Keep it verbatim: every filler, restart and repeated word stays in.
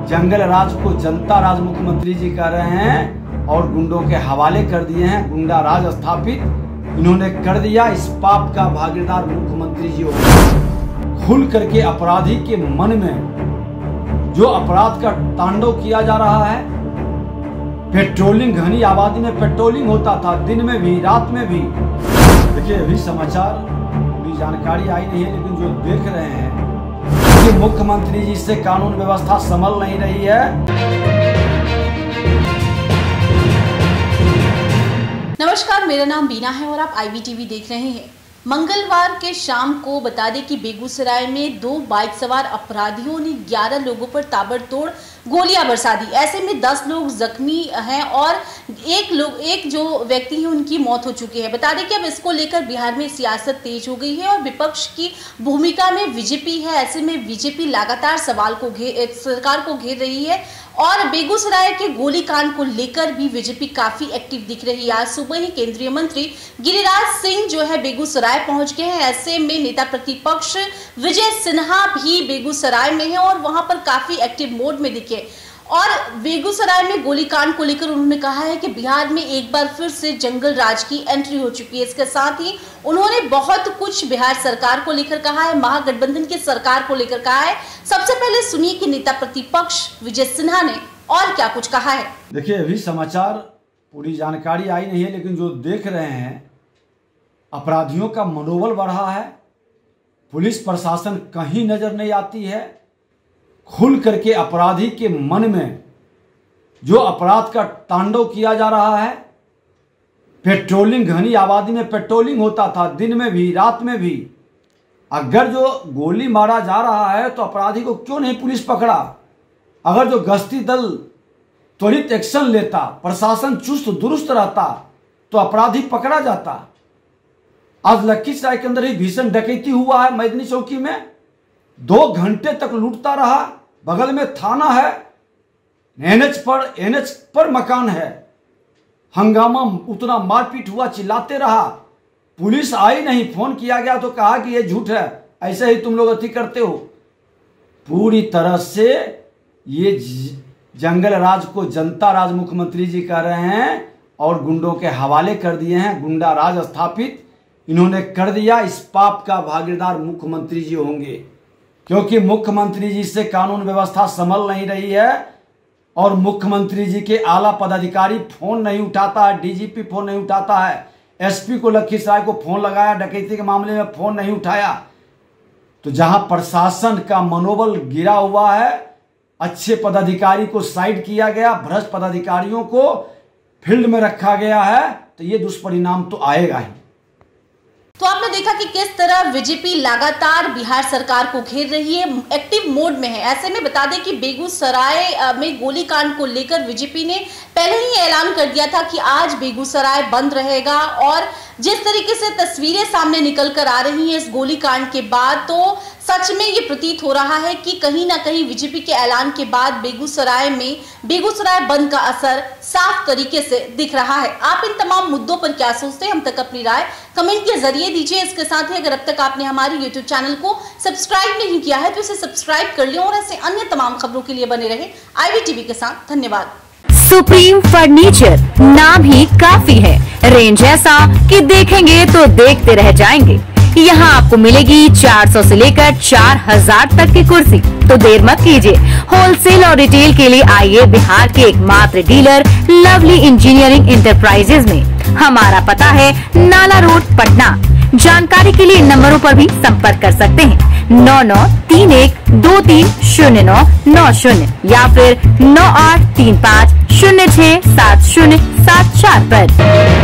जंगल राज को जनता राज मुख्यमंत्री जी कह रहे हैं और गुंडों के हवाले कर दिए हैं। गुंडा राज स्थापित इन्होंने कर दिया। इस पाप का भागीदार मुख्यमंत्री जी हो। खुल करके अपराधी के मन में जो अपराध का तांडव किया जा रहा है, पेट्रोलिंग, घनी आबादी में पेट्रोलिंग होता था, दिन में भी रात में भी। देखिए अभी समाचार पूरी जानकारी आई नहीं है, लेकिन जो देख रहे हैं कि मुख्यमंत्री जी से कानून व्यवस्था संभल नहीं रही है। नमस्कार, मेरा नाम बीना है और आप आई वी टीवी देख रहे हैं। मंगलवार के शाम को बता दें कि बेगूसराय में दो बाइक सवार अपराधियों ने ग्यारह लोगों पर ताबड़तोड़ गोलियां बरसा दी। ऐसे में दस लोग जख्मी हैं और एक लोग एक जो व्यक्ति है उनकी मौत हो चुकी है। बता दें कि अब इसको लेकर बिहार में सियासत तेज हो गई है और विपक्ष की भूमिका में बीजेपी है। ऐसे में बीजेपी लगातार सवाल को घेर सरकार को घेर रही है और बेगूसराय के गोलीकांड को लेकर भी बीजेपी काफी एक्टिव दिख रही है। आज सुबह ही केंद्रीय मंत्री गिरिराज सिंह जो है बेगूसराय पहुंच गए हैं। ऐसे में नेता प्रतिपक्ष विजय सिन्हा भी बेगूसराय में है और वहां पर काफी एक्टिव मोड में दिखे और बेगूसराय में गोलीकांड को लेकर उन्होंने कहा है कि बिहार में एक बार फिर से जंगल राज की एंट्री हो चुकी है। इसके साथ ही उन्होंने बहुत कुछ बिहार सरकार को लेकर कहा है, महागठबंधन की सरकार को लेकर कहा है। सबसे पहले सुनिए कि नेता प्रतिपक्ष विजय सिन्हा ने और क्या कुछ कहा है। देखिए अभी समाचार पूरी जानकारी आई नहीं है, लेकिन जो देख रहे हैं अपराधियों का मनोबल बढ़ा है। पुलिस प्रशासन कहीं नजर नहीं आती है। खुल करके अपराधी के मन में जो अपराध का तांडव किया जा रहा है, पेट्रोलिंग, घनी आबादी में पेट्रोलिंग होता था, दिन में भी रात में भी। अगर जो गोली मारा जा रहा है तो अपराधी को क्यों नहीं पुलिस पकड़ा? अगर जो गश्ती दल त्वरित एक्शन लेता, प्रशासन चुस्त दुरुस्त रहता तो अपराधी पकड़ा जाता। आज लखीसराय के अंदर ही भीषण डकैती हुआ है। मैदनी चौकी में दो घंटे तक लूटता रहा। बगल में थाना है, एनएच पर एनएच पर मकान है। हंगामा, उतना मारपीट हुआ, चिल्लाते रहा। पुलिस आई नहीं। फोन किया गया तो कहा कि ये झूठ है, ऐसे ही तुम लोग अति करते हो। पूरी तरह से ये जंगल राज को जनता राज मुख्यमंत्री जी कह रहे हैं और गुंडों के हवाले कर दिए हैं। गुंडा राज स्थापित इन्होंने कर दिया। इस पाप का भागीदार मुख्यमंत्री जी होंगे, क्योंकि मुख्यमंत्री जी से कानून व्यवस्था संभल नहीं रही है और मुख्यमंत्री जी के आला पदाधिकारी फोन नहीं उठाता है। डीजीपी फोन नहीं उठाता है। एसपी को लखीसराय को फोन लगाया, डकैती के मामले में फोन नहीं उठाया। तो जहां प्रशासन का मनोबल गिरा हुआ है, अच्छे पदाधिकारी को साइड किया गया, भ्रष्ट पदाधिकारियों को फील्ड में रखा गया है, तो ये दुष्परिणाम तो आएगा ही। तो आपने देखा कि किस तरह बीजेपी लगातार बिहार सरकार को घेर रही है, एक्टिव मोड में है। ऐसे में बता दें कि बेगूसराय में गोलीकांड को लेकर बीजेपी ने पहले ही ऐलान कर दिया था कि आज बेगूसराय बंद रहेगा और जिस तरीके से तस्वीरें सामने निकल कर आ रही हैं इस गोलीकांड के बाद, तो सच में ये प्रतीत हो रहा है कि कहीं ना कहीं बीजेपी के ऐलान के बाद बेगूसराय में बेगूसराय बंद का असर साफ तरीके से दिख रहा है। आप इन तमाम मुद्दों पर क्या सोचते हैं, हम तक अपनी राय कमेंट के जरिए दीजिए। इसके साथ ही अगर अब तक आपने हमारे यूट्यूब चैनल को सब्सक्राइब नहीं किया है तो इसे सब्सक्राइब कर लें और ऐसे अन्य तमाम खबरों के लिए बने रहे आई वी टीवी के साथ। धन्यवाद। सुप्रीम फर्नीचर नाम ही काफी है। रेंज ऐसा कि देखेंगे तो देखते रह जाएंगे। यहाँ आपको मिलेगी चार सौ से लेकर चार हज़ार तक की कुर्सी। तो देर मत कीजिए, होलसेल और रिटेल के लिए आइए बिहार के एकमात्र डीलर लवली इंजीनियरिंग इंटरप्राइजेज में। हमारा पता है नाला रोड, पटना। जानकारी के लिए इन नंबरों पर भी संपर्क कर सकते हैं। नौ नौ तीन एक दो तीन शून्य नौ नौ शून्य या फिर नौ आठ तीन पाँच शून्य छह सात शून्य सात चार पर।